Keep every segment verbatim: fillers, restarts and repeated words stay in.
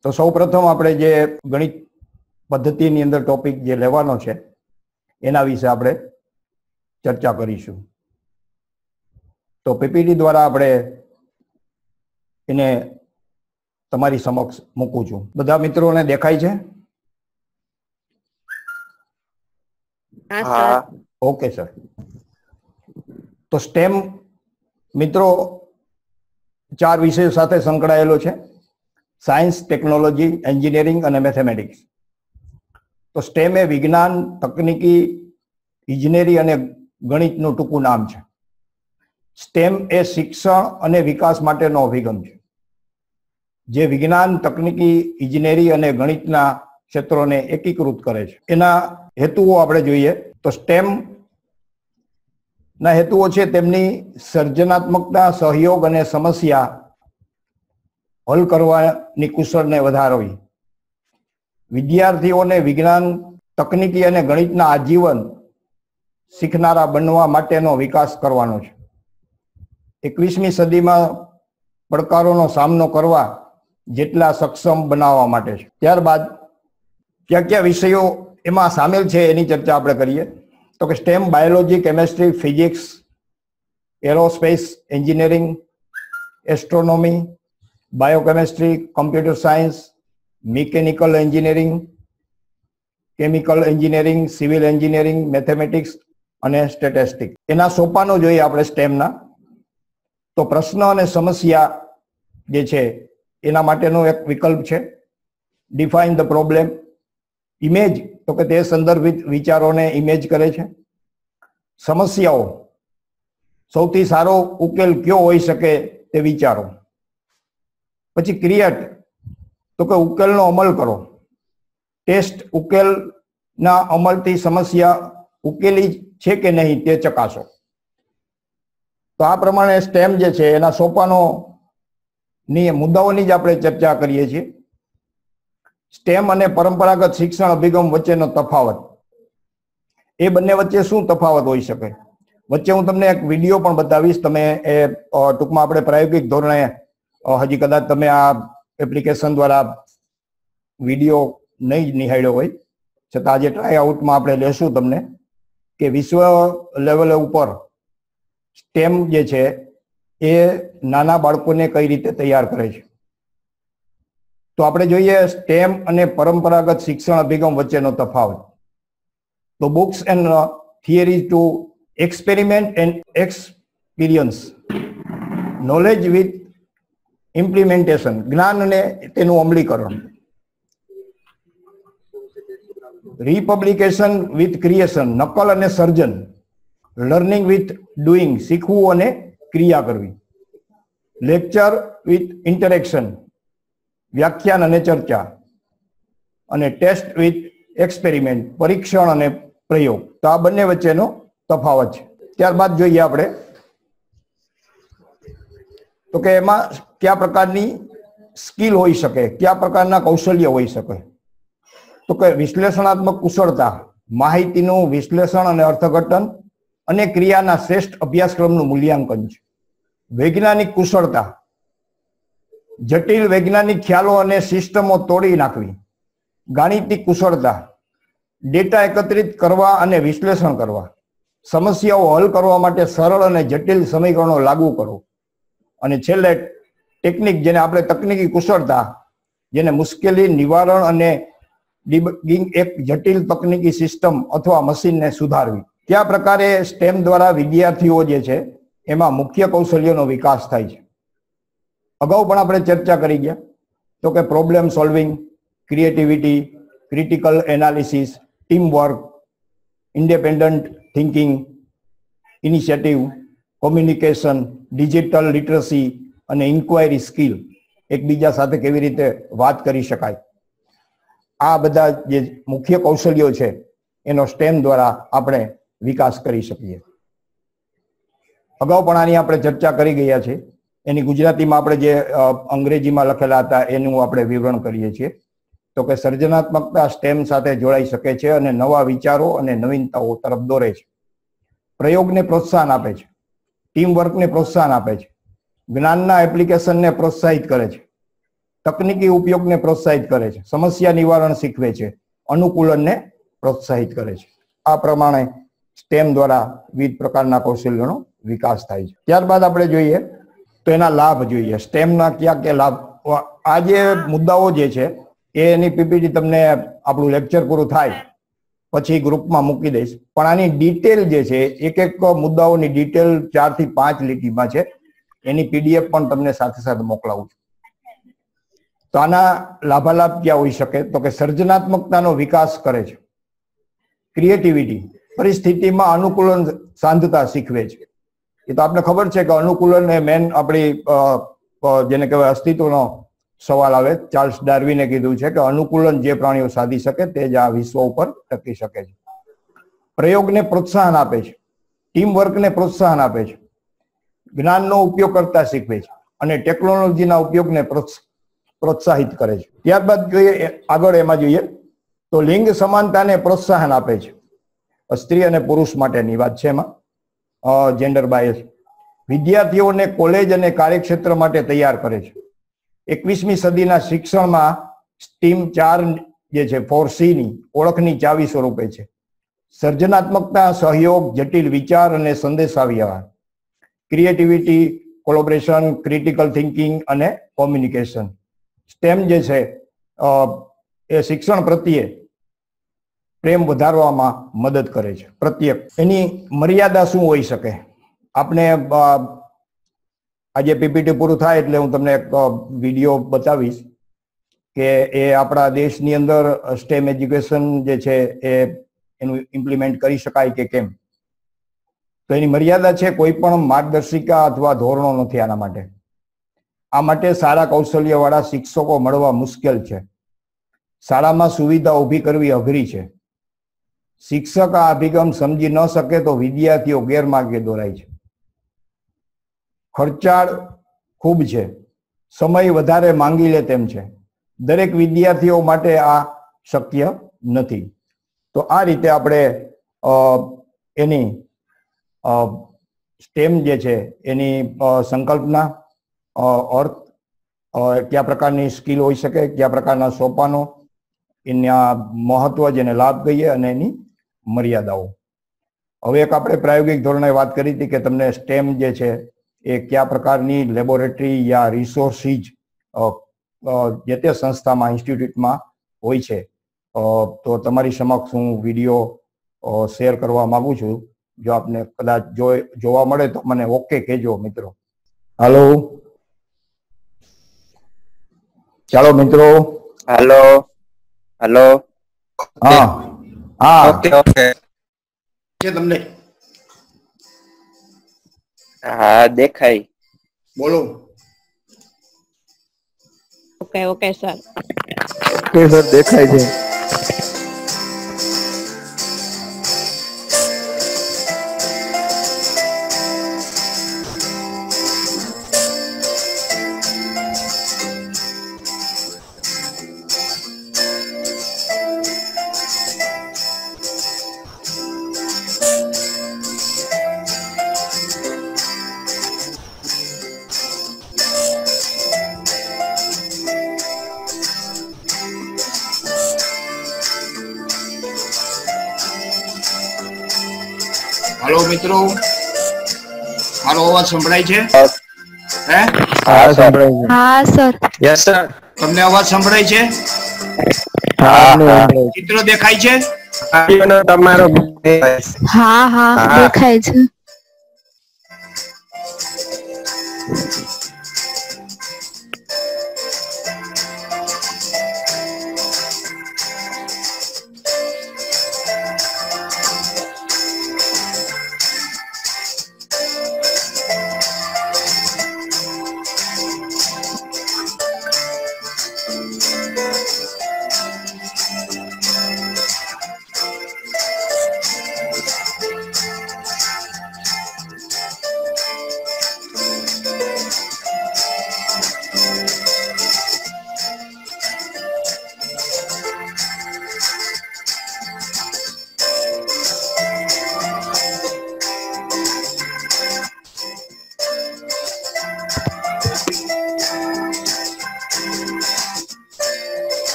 તો સૌ પ્રથમ આપણે જે ગણિત પદ્ધતિની અંદર ટોપિક જે લેવાનો છે એના વિશે આપણે ચર્ચા કરીશું. તો પીપીટી દ્વારા આપણે એને તમારી સમક્ષ મૂકું છું. બધા મિત્રોને દેખાય છે? હા. Okay sir. તો સ્ટેમ મિત્રો ચાર વિષયો સાથે સંકળાયેલો છે: સાયન્સ, ટેકનોલોજી, એન્જિનિયરિંગ અને મેથેમેટિક્સ. તો સ્ટેમ એ વિજ્ઞાન, તકનીકી, ઇજનેરી અને ગણિતનું ટૂંકું નામ છે. સ્ટેમ એ શિક્ષણ અને વિકાસ માટેનો અભિગમ છે જે વિજ્ઞાન, તકનીકી, ઇજનેરી અને ગણિતના ક્ષેત્રોને એકીકૃત કરે છે. એના હેતુઓ આપણે જોઈએ તો સ્ટેમ ના હેતુઓ છે તેમની સર્જનાત્મકતા, સહયોગ અને સમસ્યા હલ કરવાની કુશળને વધારવી, વિદ્યાર્થીઓને વિજ્ઞાન, તકનીકી અને ગણિતના આજીવન શીખનારા બનવા માટેનો વિકાસ કરવાનો છે. એકવીસમી સદીમાં પડકારોનો સામનો કરવા જેટલા સક્ષમ બનાવવા માટે છે. ત્યારબાદ કયા કયા વિષયો એમાં સામેલ છે એની ચર્ચા આપણે કરીએ. તો કે STEM biology, chemistry, physics, aerospace engineering, astronomy, biochemistry, computer science, mechanical engineering, chemical engineering, civil engineering, mathematics અને સ્ટેટિસ્ટિક્સ. એના સોપાનો જોઈએ આપણે સ્ટેમના. તો પ્રશ્ન અને સમસ્યા જે છે એના માટેનો એક વિકલ્પ છે ડિફાઇન ધ પ્રોબ્લેમ. ઇમેજ તો કે તે સંદર્ભિત વિચારોને ઇમેજ કરે છે. સમસ્યાઓ, સૌથી સારો ઉકેલ કયો હોઈ શકે તે વિચારો. પછી ક્રિએટ તો કે ઉકેલનો અમલ કરો. ટેસ્ટ, ઉકેલના અમલથી સમસ્યા ઉકેલી છે કે નહીં તે ચકાસો. તો આ પ્રમાણે સ્ટેમ જે છે એના સોપાનો ની મુદ્દાઓની જ આપણે ચર્ચા કરીએ છીએ. સ્ટેમ અને પરંપરાગત શિક્ષણ અભિગમ વચ્ચેનો તફાવત. એ બંને વચ્ચે શું તફાવત હોઈ શકે? વચ્ચે હું તમને એક વિડીયો પણ બતાવીશ. તમે એ ટૂંકમાં આપણે પ્રાયોગિક ધોરણે હજી કદાચ તમે આ એપ્લિકેશન દ્વારા વિડીયો નહીં નિહાળ્યો હોય છતાં આજે ટ્રાય આઉટમાં આપણે લેશું તમને કે વિશ્વ લેવલે ઉપર સ્ટેમ જે છે એ નાના બાળકોને કઈ રીતે તૈયાર કરે છે. તો આપણે જોઈએ સ્ટેમ અને પરંપરાગત શિક્ષણ અભિગમ વચ્ચેનો તફાવત. તો books and theory to experiment and experience, knowledge with implementation, જ્ઞાન અને તેનું અમલીકરણ, રિપબ્લિકેશન વિથ ક્રિએશન, નકલ અને સર્જન, લર્નિંગ વિથ ડુઈંગ, શીખવું અને ક્રિયા કરવી, લેક્ચર વિથ ઇન્ટરેક્શન, વ્યાખ્યાન અને ચર્ચા, અને ટેસ્ટ વિથ એક્સપેરિમેન્ટ, પરીક્ષણ અને પ્રયોગ. તો આ બંને વચ્ચેનો તફાવત છે. ત્યારબાદ જોઈએ આપણે તો કે એમાં કયા પ્રકારની સ્કિલ હોઈ શકે, કયા પ્રકારના કૌશલ્ય હોઈ શકે. તો કે વિશ્લેષણાત્મક કુશળતા, માહિતીનું વિશ્લેષણ અને અર્થઘટન અને ક્રિયાના શ્રેષ્ઠ અભ્યાસક્રમનું મૂલ્યાંકન છે. વૈજ્ઞાનિક કુશળતા, જટિલ વૈજ્ઞાનિક ખ્યાલો અને સિસ્ટમો તોડી નાખવી. ગાણિતિક કુશળતા, ડેટા એકત્રિત કરવા અને વિશ્લેષણ કરવા, સમસ્યાઓ હલ કરવા માટે સરળ અને જટિલ સમીકરણો લાગુ કરો. અને છેલ્લે ટેકનિક, જેને આપણે તકનીકી કુશળતા, જેને મુશ્કેલી નિવારણ અને ડિબગિંગ, એક જટિલ તકનીકી સિસ્ટમ અથવા મશીનને સુધારવી. કયા પ્રકારે સ્ટેમ દ્વારા વિદ્યાર્થીઓ જે છે એમાં મુખ્ય કૌશલ્યોનો વિકાસ થાય છે? અગાઉ પણ આપણે ચર્ચા કરી ગયા. તો કે problem solving, creativity, critical analysis, team work, independent thinking, initiative, communication, digital literacy અને ઇન્ક્વાયરી સ્કિલ, એકબીજા સાથે કેવી રીતે વાત કરી શકાય. આ બધા જે મુખ્ય કૌશલ્યો છે એનો સ્ટેમ દ્વારા આપણે વિકાસ કરી શકીએ. અગાઉ પણ આની આપણે ચર્ચા કરી ગયા છે. એની ગુજરાતીમાં આપણે જે અંગ્રેજીમાં લખેલા હતા એનું આપણે વિવરણ કરીએ છીએ. તો કે સર્જનાત્મકતા સ્ટેમ સાથે જોડાઈ શકે છે અને નવા વિચારો અને નવીનતાઓ તરફ દોરે છે. પ્રયોગને પ્રોત્સાહન આપે છે, ટીમ વર્કને પ્રોત્સાહન આપે છે, જ્ઞાનના એપ્લિકેશનને પ્રોત્સાહિત કરે છે, તકનીકી ઉપયોગને પ્રોત્સાહિત કરે છે, સમસ્યા નિવારણ શીખવે છે, અનુકૂલનને પ્રોત્સાહિત કરે છે. આ પ્રમાણે સ્ટેમ દ્વારા વિવિધ પ્રકારના કૌશલ્યોનો વિકાસ થાય છે. ત્યારબાદ આપણે જોઈએ તો એના લાભ જોઈએ. સ્ટેમના ક્યાં ક્યાં લાભ, આ જે મુદ્દાઓ જે છે એ એની પીપીટી તમને આપણું લેક્ચર પૂરું થાય પછી ગ્રુપમાં મૂકી દઈશ, પણ આની ડિટેલ જે છે એક એક મુદ્દાઓની ડિટેલ ચાર થી પાંચ લીટીમાં છે, એની પીડીએફ પણ તમને સાથે સાથે મોકલાવું છું. તો આના લાભાલાભ ક્યાં હોઈ શકે તો કે સર્જનાત્મકતાનો વિકાસ કરે છે, ક્રિએટિવિટી, પરિસ્થિતિમાં અનુકૂલન સાંધતા શીખવે છે. એ તો આપણે ખબર છે કે અનુકૂલન એ મેન આપણી જેને કહેવાય અસ્તિત્વનો સવાલ આવે. ચાર્લ્સ ડાર્વિને કીધું છે કે અનુકૂલન જે પ્રાણીઓ સાધી શકે તે જ આ વિશ્વ ઉપર ટકી શકે છે. પ્રયોગને પ્રોત્સાહન આપે છે, ટીમ વર્કને પ્રોત્સાહન આપે છે, જ્ઞાનનો ઉપયોગ કરતા શીખવે છે અને ટેકનોલોજીના ઉપયોગને પ્રોત્સાહિત કરે છે. ત્યારબાદ જોઈએ આગળ એમાં જોઈએ તો લિંગ સમાનતાને પ્રોત્સાહન આપે છે. સ્ત્રી અને પુરુષ માટેની વાત છે એમાં, જેન્ડર બાયસ. વિદ્યાર્થીઓને કોલેજ અને કાર્યક્ષેત્ર માટે તૈયાર કરે છે. એકવીસમી સદીના શિક્ષણમાં સ્ટીમ ચાર જે છે ફોર સી ની ઓળખની ચાવી સ્વરૂપે છે. સર્જનાત્મકતા, સહયોગ, જટિલ વિચાર અને સંદેશાવ્યવહાર, ક્રિએટિવિટી, કોલોબરેશન, ક્રિટિકલ થિંકિંગ અને કોમ્યુનિકેશન. સ્ટેમ જે છે એ શિક્ષણ પ્રત્યે પ્રેમ વધારવામાં મદદ કરે છે. પ્રત્યેક એની મર્યાદા શું હોઈ શકે? આપણે આજે પીપીટી પૂરું થાય એટલે હું તમને એક વિડીયો બતાવીશ કે એ આપણા દેશની અંદર સ્ટેમ એજ્યુકેશન જે છે એ એનું ઇમ્પ્લિમેન્ટ કરી શકાય કે કેમ. તો એની મર્યાદા છે, કોઈ પણ માર્ગદર્શિકા અથવા ધોરણો નથી આના માટે. આ માટે સારા કૌશલ્યવાળા શિક્ષકો મળવા મુશ્કેલ છે. શાળામાં સુવિધા ઊભી કરવી અઘરી છે. શિક્ષક આ અભિગમ સમજી ન શકે તો વિદ્યાર્થીઓ ગેરમાર્ગે દોરાય છે. ખર્ચાળ ખૂબ છે, સમય વધારે માંગી લે તેમ છે. દરેક વિદ્યાર્થીઓ માટે આ શક્ય નથી. તો આ રીતે આપણે એની સ્ટેમ જે છે એની સંકલ્પના, અર્થ, કયા પ્રકારની સ્કિલ હોઈ શકે, કયા પ્રકારના સોપાનો, એના મહત્વ જેને લાભ કહીએ અને એની મર્યાદાઓ. હવે એક આપણે પ્રાયોગિક ધોરણે વાત કરી હતી કે તમને સ્ટેમ જે છે એ કયા પ્રકારની લેબોરેટરી યા રિસોર્સિસ જે તે સંસ્થામાં, ઇન્સ્ટિટ્યૂટમાં હોય છે. તો તમારી સમક્ષ હું વિડીયો શેર કરવા માંગુ છું. જો આપને કદાચ જોવા મળે તો મને ઓકે કહેજો મિત્રો. હાલો, ચાલો મિત્રો. હાલો હાલો. હા હા, ઓકે ઓકે. છે તમને? હા દેખાય. બોલો. Okay okay sir. Okay sir દેખાય છે. હાલો મિત્રો, મારો અવાજ સંભળાય છે? હે? હા સંભળાય છે. હા સર. Yes sir. તમને અવાજ સંભળાય છે? હા હા. ચિત્ર દેખાય છે? તમારો હા હા દેખાય છે.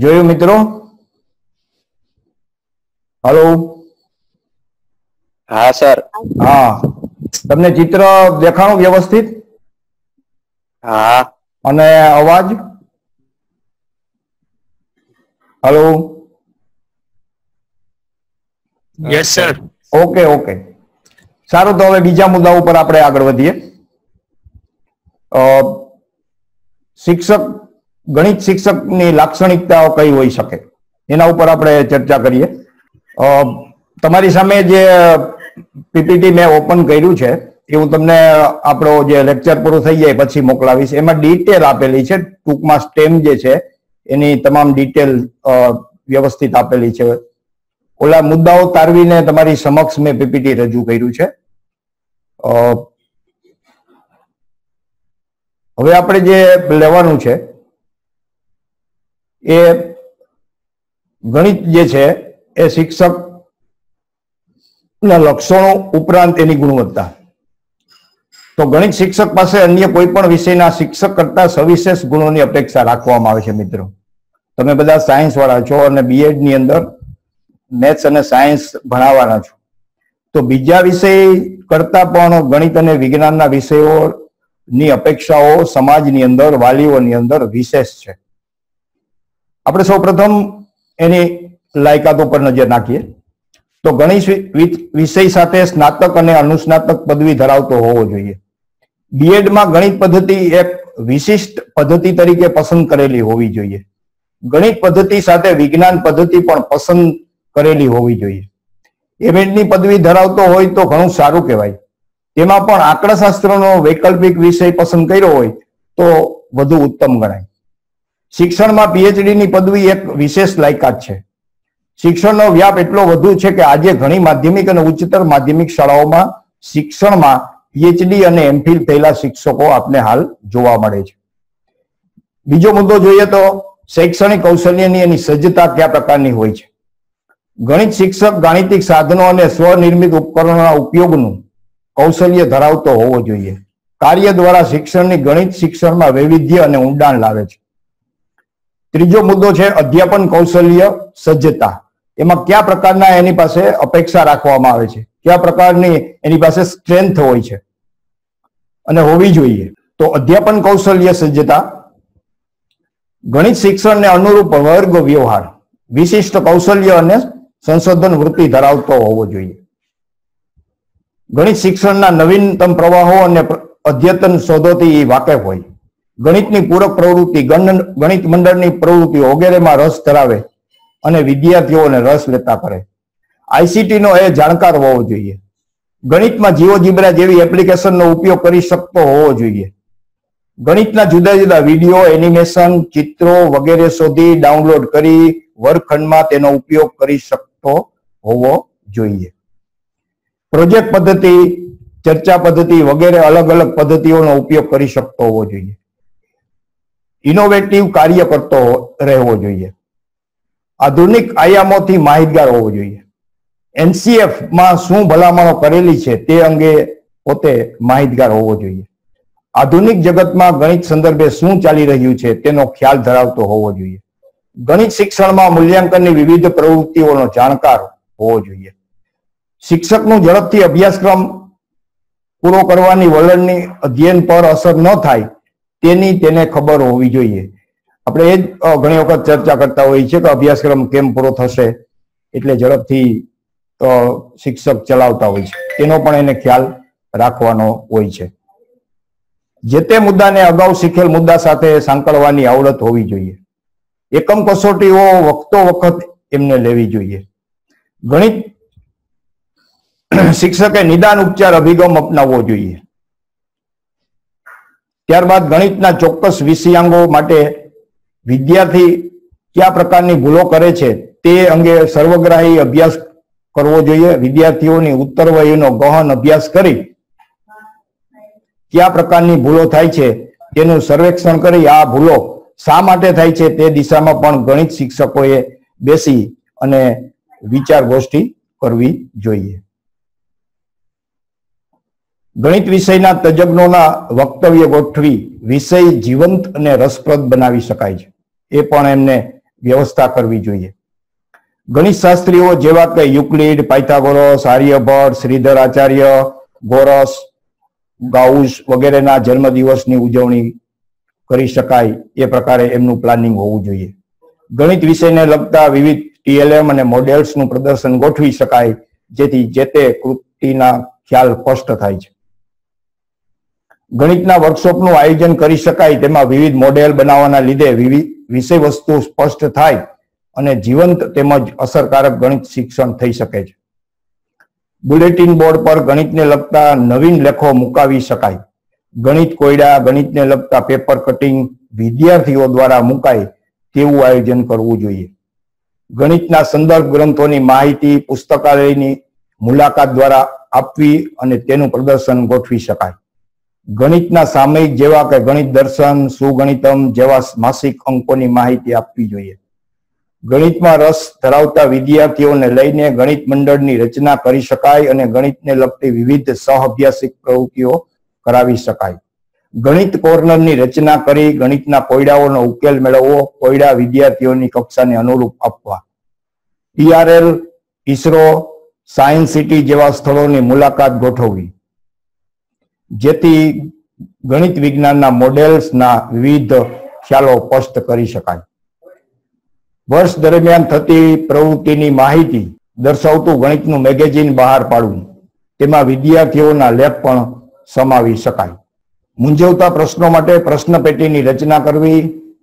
જોયું મિત્રો? હલો. હા સર. હા, તમને ચિત્ર દેખાણું વ્યવસ્થિત? હા. અને અવાજ? Hello. Yes sir. Okay okay, સારું. તો હવે બીજા મુદ્દા ઉપર આપણે આગળ વધીએ. અ શિક્ષક ગણિત શિક્ષકની લાક્ષણિકતાઓ કઈ હોઈ શકે એના ઉપર આપણે ચર્ચા કરીએ. અ તમારી સામે જે પીપીટી મેં ઓપન કર્યું છે એ હું તમને આપણો જે લેક્ચર પૂરો થઈ જાય પછી મોકલાવીશ. એમાં ડિટેલ આપેલી છે, ટૂંકમાં સ્ટેમ જે છે એની તમામ ડિટેલ વ્યવસ્થિત આપેલી છે. ઓલા મુદ્દાઓ તારવીને તમારી સમક્ષ મેં પીપીટી રજૂ કર્યું છે. હવે આપણે જે લેવાનું છે એ ગણિત જે છે એ શિક્ષક ના લક્ષણો ઉપરાંત એની ગુણવત્તા. તો ગણિત શિક્ષક પાસે અન્ય કોઈ પણ વિષયના શિક્ષક કરતા સવિશેષ ગુણોની અપેક્ષા રાખવામાં આવે છે. મિત્રો, તમે બધા સાયન્સ વાળા છો અને બીએડ ની અંદર મેથ્સ અને સાયન્સ ભણાવવાના છો, તો બીજા વિષય કરતા પણ ગણિત અને વિજ્ઞાનના વિષયોની અપેક્ષાઓ સમાજની અંદર, વાલીઓની અંદર વિશેષ છે. આપણે સૌ પ્રથમ એની લાયકાત ઉપર નજર નાખીએ તો ગણિત વિષય સાથે સ્નાતક અને અનુસ્નાતક પદવી ધરાવતો હોવો જોઈએ. બીએડમાં ગણિત પદ્ધતિ એક વિશિષ્ટ પદ્ધતિ તરીકે પસંદ કરેલી હોવી જોઈએ. ગણિત પદ્ધતિ સાથે વિજ્ઞાન પદ્ધતિ પણ પસંદ કરેલી હોવી જોઈએ. એમએડની પદવી ધરાવતો હોય તો ઘણું સારું કહેવાય. તેમાં પણ આંકડાશાસ્ત્રનો વૈકલ્પિક વિષય પસંદ કર્યો હોય તો વધુ ઉત્તમ ગણાય. શિક્ષણમાં પીએચડીની પદવી એક વિશેષ લાયકાત છે. શિક્ષણનો વ્યાપ એટલો વધુ છે કે આજે ઘણી માધ્યમિક અને ઉચ્ચતર માધ્યમિક શાળાઓમાં શિક્ષણમાં પીએચડી અને એમફિલ થયેલા શિક્ષકો આપને હાલ જોવા મળે છે. બીજો મુદ્દો જોઈએ તો શૈક્ષણિક કૌશલ્યની એની સજ્જતા કયા પ્રકારની હોય છે. ગણિત શિક્ષક ગાણિતિક સાધનો અને સ્વનિર્મિત ઉપકરણોના ઉપયોગનું કૌશલ્ય ધરાવતો હોવો જોઈએ. કાર્ય દ્વારા શિક્ષણની ગણિત શિક્ષણમાં વૈવિધ્ય અને ઊંડાણ લાવે છે. ત્રીજો મુદ્દો છે અધ્યાપન કૌશલ્ય સજ્જતા. એમાં કયા પ્રકારના એની પાસે અપેક્ષા રાખવામાં આવે છે, કયા પ્રકારની એની પાસે સ્ટ્રેન્થ હોય છે અને હોવી જોઈએ. તો અધ્યાપન કૌશલ્ય સજ્જતા ગણિત શિક્ષણને અનુરૂપ વર્ગ વ્યવહાર, વિશિષ્ટ કૌશલ્ય અને સંશોધન વૃત્તિ ધરાવતો હોવો જોઈએ. ગણિત શિક્ષણના નવીનતમ પ્રવાહો અને અદ્યતન શોધોથી વાકેફ હોય. ગણિતની પૂરક પ્રવૃત્તિ, ગણિત મંડળની પ્રવૃત્તિઓ વગેરેમાં રસ ધરાવે અને વિદ્યાર્થીઓને રસ લેતા કરે. આઈસીટી નો એ જાણકાર હોવો જોઈએ. ગણિતમાં જીઓજીબ્રા જેવી એપ્લિકેશનનો ઉપયોગ કરી શકતો હોવો જોઈએ. ગણિતના જુદા જુદા વિડીયો, એનિમેશન, ચિત્રો વગેરે શોધી ડાઉનલોડ કરી વર્ગખંડમાં તેનો ઉપયોગ કરી શકતો હોવો જોઈએ. પ્રોજેક્ટ પદ્ધતિ, ચર્ચા પદ્ધતિ વગેરે અલગ અલગ પદ્ધતિઓનો ઉપયોગ કરી શકતો હોવો જોઈએ. ઇનોવેટિવ કાર્ય કરતો રહેવો જોઈએ. આધુનિક આયામોથી માહિતગાર હોવો જોઈએ. એનસીએફ માં શું ભલામણો કરેલી છે તે અંગે પોતે માહિતગાર હોવો જોઈએ. આધુનિક જગતમાં ગણિત સંદર્ભે શું ચાલી રહ્યું છે તેનો ખ્યાલ ધરાવતો હોવો જોઈએ. ગણિત શિક્ષણમાં મૂલ્યાંકનની વિવિધ પ્રવૃત્તિઓનો જાણકાર હોવો જોઈએ. શિક્ષકનું ઝડપથી અભ્યાસક્રમ પૂરો કરવાની વલણની અધ્યયન પર અસર ન થાય તેની તેને ખબર હોવી જોઈએ. આપણે એ જ ઘણી વખત ચર્ચા કરતા હોઈએ છીએ કે અભ્યાસક્રમ કેમ પૂરો થશે એટલે ઝડપથી શિક્ષક ચલાવતા હોય છે, તેનો પણ એને ખ્યાલ રાખવાનો હોય છે. જે તે મુદ્દાને અગાઉ શીખેલ મુદ્દા સાથે સાંકળવાની આવડત હોવી જોઈએ. એકમ કસોટીઓ વખતો વખત એમને લેવી જોઈએ. ગણિત શિક્ષકે નિદાન ઉપચાર અભિગમ અપનાવવો જોઈએ. ત્યારબાદ ગણિતના ચોક્કસ વિષયાંગો માટે વિદ્યાર્થી કયા પ્રકારની ભૂલો કરે છે તે અંગે સર્વગ્રાહી અભ્યાસ કરવો જોઈએ. વિદ્યાર્થીઓની ઉત્તરવયનો ગહન અભ્યાસ કરી કયા પ્રકારની ભૂલો થાય છે તેનું સર્વેક્ષણ કરી આ ભૂલો શા માટે થાય છે તે દિશામાં પણ ગણિત શિક્ષકોએ બેસી અને વિચાર ગોષ્ઠી કરવી જોઈએ. ગણિત વિષયના તજજ્ઞોના વક્તવ્ય ગોઠવી વિષય જીવંત અને રસપ્રદ બનાવી શકાય છે. એ પણ એમને વ્યવસ્થા કરવી જોઈએ. ગણિત શાસ્ત્રીઓ જેવા કે Euclid, Pythagoras, Aryabhata, Shridhar Acharya, Goras, Gauss વગેરેના જન્મદિવસની ઉજવણી કરી શકાય એ પ્રકારે એમનું પ્લાનિંગ હોવું જોઈએ. ગણિત વિષયને લગતા વિવિધ ટીએલએમ અને મોડેલ્સનું પ્રદર્શન ગોઠવી શકાય, જેથી જે તે કૃતિના ખ્યાલ સ્પષ્ટ થાય છે. ગણિતના વર્કશોપનું આયોજન કરી શકાય, તેમાં વિવિધ મોડેલ બનાવવાના લીધે વિવિધ વિષય વસ્તુ સ્પષ્ટ થાય અને જીવંત તેમજ અસરકારક ગણિત શિક્ષણ થઈ શકે છે. બુલેટિન બોર્ડ પર ગણિતને લગતા નવીન લેખો મુકાવી શકાય. ગણિત કોયડા, ગણિતને લગતા પેપર કટિંગ વિદ્યાર્થીઓ દ્વારા મુકાય તેવું આયોજન કરવું જોઈએ. ગણિતના સંદર્ભ ગ્રંથોની માહિતી પુસ્તકાલયની મુલાકાત દ્વારા આપવી અને તેનું પ્રદર્શન ગોઠવી શકાય. ગણિતના સામયિક જેવા કે ગણિત દર્શન, સુગણિતમ જેવા માસિક અંકોની માહિતી આપવી જોઈએ. ગણિતમાં રસ ધરાવતા વિદ્યાર્થીઓને લઈને ગણિત મંડળની રચના કરી શકાય અને ગણિતને લગતી વિવિધ સહઅભ્યાસિક પ્રવૃત્તિઓ કરાવી શકાય. ગણિત કોર્નરની રચના કરી ગણિતના કોયડાઓનો ઉકેલ મેળવવો, કોયડા વિદ્યાર્થીઓની કક્ષાને અનુરૂપ આપવા. ટીઆરએલ, ઈસરો, સાયન્સ સિટી જેવા સ્થળોની મુલાકાત ગોઠવવી, જેથી ગણિત વિજ્ઞાનના મોડેલ્સના વિવિધ ખ્યાલો સ્પષ્ટ કરી શકાય. વર્ષ દરમિયાન થતી પ્રવૃત્તિની માહિતી દર્શાવતું ગણિતનું મેગેઝિન બહાર પાડવું, તેમાં વિદ્યાર્થીઓના લેખ પણ સમાવી શકાય. મૂંઝવતા પ્રશ્નો માટે પ્રશ્ન પેટીની રચના કરવી,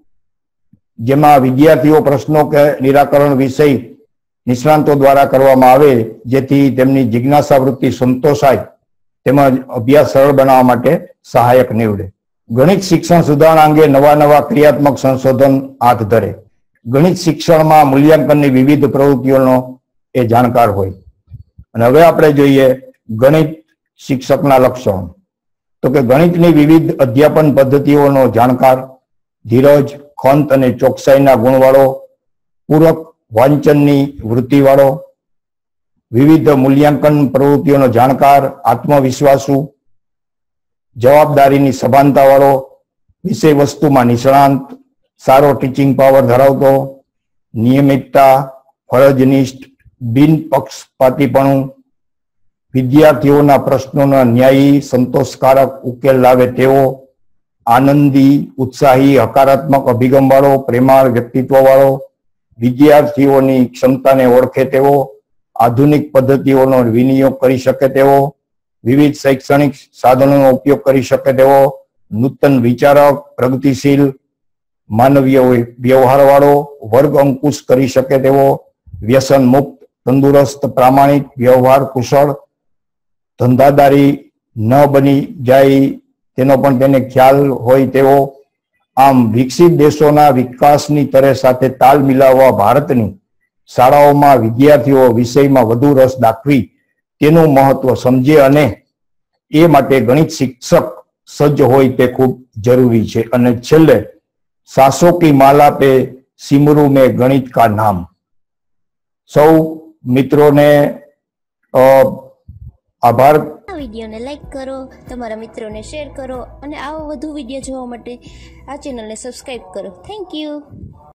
જેમાં વિદ્યાર્થીઓ પ્રશ્નો કે નિરાકરણ વિષય નિષ્ણાંતો દ્વારા કરવામાં આવે, જેથી તેમની જિજ્ઞાસા વૃત્તિ સંતોષાય તેમજ અભ્યાસ સરળ બનાવવા માટે સહાયક નીવડે. ગણિત શિક્ષણ સુધારણા અંગે નવા નવા ક્રિયાત્મક સંશોધન હાથ ધરે. ગણિત શિક્ષણમાં મૂલ્યાંકનની વિવિધ પ્રવૃત્તિઓનો એ જાણકાર હોય. અને હવે આપણે જોઈએ ગણિત શિક્ષકના લક્ષણો. તો કે ગણિતની વિવિધ અધ્યાપન પદ્ધતિઓનો જાણકાર, ધીરજ, ખંત અને ચોકસાઈના ગુણવાળો, પૂરક વાંચનની વૃત્તિવાળો, વિવિધ મૂલ્યાંકન પ્રવૃત્તિઓનો જાણકાર, આત્મવિશ્વાસુ, જવાબદારીની સભાનતાવાળો, વિષય વસ્તુમાં નિષ્ણાંત, સારો ટીચિંગ પાવર ધરાવતો, નિયમિતતા, ફરજનિષ્ઠ, બિનપક્ષપાતીપણું, વિદ્યાર્થીઓના પ્રશ્નોના ન્યાયી સંતોષકારક ઉકેલ લાવે તેવો, આનંદી, ઉત્સાહી, હકારાત્મક અભિગમ વાળો, પ્રેમાળ વ્યક્તિત્વ વાળો, વિદ્યાર્થીઓની ક્ષમતાને ઓળખે તેવો, આધુનિક પદ્ધતિઓનો વિનિયોગ કરી શકે તેવો, વિવિધ શૈક્ષણિક સાધનોનો ઉપયોગ કરી શકે તેવો, નૂતન વિચારક, પ્રગતિશીલ, માનવીય વ્યવહાર વાળો, વર્ગ અંકુશ કરી શકે તેવો, વ્યસન મુક્ત, તંદુરસ્ત, પ્રામાણિક, વ્યવહાર કુશળ, ધંધાદારી ન બની જાય તેનો પણ તેને ખ્યાલ હોય તેવો. આમ વિકસિત દેશોના વિકાસની તરે સાથે તાલ મિલાવવા ભારતની શાળાઓમાં વિદ્યાર્થીઓ વિષયમાં વધુ રસ દાખવી તેનું મહત્વ સમજે અને એ માટે ગણિત શિક્ષક સજ્જ હોય તે ખૂબ જરૂરી છે. અને છેલ્લે સાસો કી માલા પે સિમરુ મેં ગણિત કા નામ. સૌ મિત્રોને આભાર. વિડીયોને લાઈક કરો, તમારા મિત્રોને શેર કરો અને આવા વધુ વિડીયો જોવા માટે આ ચેનલને સબસ્ક્રાઈબ કરો. Thank you.